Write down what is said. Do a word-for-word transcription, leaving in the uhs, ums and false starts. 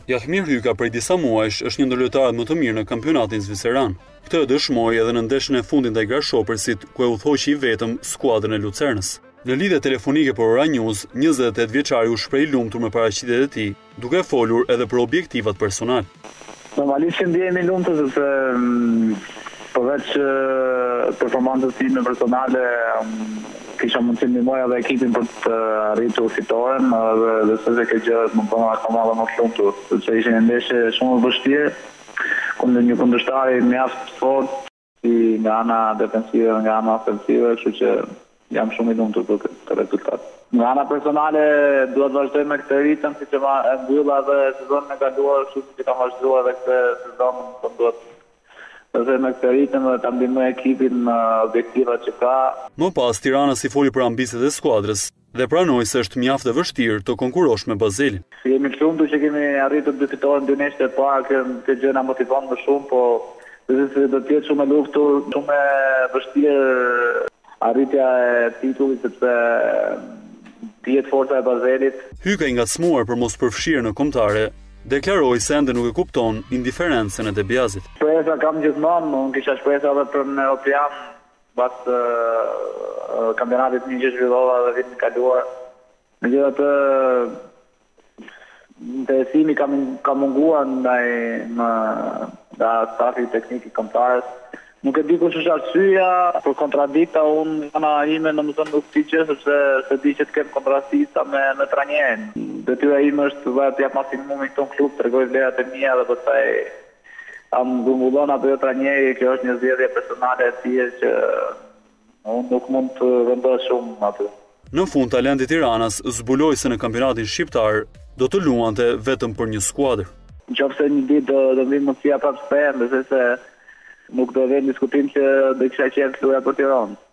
Jahmir Hyka prej disa muajsh është një ndër lojtarët më të mirë në kampionatin zviceran. Këtë e dëshmoi edhe në ndeshjen e fundit ndaj Grasshoppersit, ku e udhëhoqi i vetëm skuadrën e Lucernës. Në lidhje telefonike për Ora News, njëzet e tetë vjeçari u shpreh i lumtur me paraqitjet e tij, duke folur edhe për objektivat personal. Normalisht ndjehemi lumtur sepse përveç performancës time personale kisha mundësi ndihmoj edhe ekipin për të arritur fitoren dhe besoj se kjo gjë më bën akoma më të lumtur, sepse ishte një ndeshje shumë e vështirë kundër një kundërshtar i mjaft fort si nga ana defensive dhe nga ana ofensive, kështu që jam shumë i lumtur për këtë rezultat. Nga ana personale duhet vazhdoj me këtë ritëm, siç e mbylla edhe sezonin e kaluar, kështu që kam vazhduar edhe këtë sezon, po duhet vazhdoj me këtë ritëm dhe ta ndihmoj ekipin në objektivat që ka. Më pas Tirana si foli për ambicet e skuadrës dhe pranoi se është mjaft e vështirë të konkurosh me Bazelin. Jemi të lumtur që kemi arritur dy fitore në dy neshte e para, kjo gjë na motivon më shumë, po se do të jetë shumë e luftur, shumë e vështirë arritja e titullit sepse dihet forca e Bazelit. Hyka i ngacmuar për mos përfshirë në kombëtare, deklaroi se ende nuk e kupton indiferencën e Debiazit. Shpresa kam gjithmonë, unë kisha shpresa edhe për në European pas uh, kampionatit një që zhvillova dhe vitin e kaluar. Megjithatë, interesimi ka ka munguar ndaj më nga stafi teknik i kombëtarës. Nuk e di kush është arsyeja për kontradikta, unë ana ime në mëson nuk ti që sepse se di që të kem kontrastista me me trajnerin. Detyra ime është vetë të jap maksimumin këtu në klub, tregoj vlerat e mia dhe pastaj am grumbullon apo jo trajneri, kjo është një zgjedhje personale e tij që unë nuk mund të vendos shumë aty. Në fund talenti i Tiranës zbuloi se në kampionatin shqiptar do të luante vetëm për një skuadër. Nëse një ditë do do vi mundësia prapë së besoj se nuk do vjen diskutim që do kisha qenë luja për Tiranë.